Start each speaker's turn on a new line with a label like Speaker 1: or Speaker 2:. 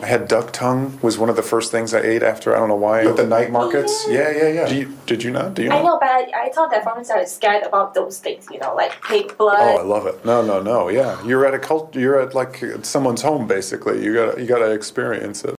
Speaker 1: I had duck tongue was one of the first things I ate after, I don't know why. At the night markets? Yeah. Did you not? Do you know?
Speaker 2: I know, but I thought that foreigners are scared about those things, like pig blood.
Speaker 1: Oh, I love it. No, yeah. You're at like someone's home basically. You gotta experience it.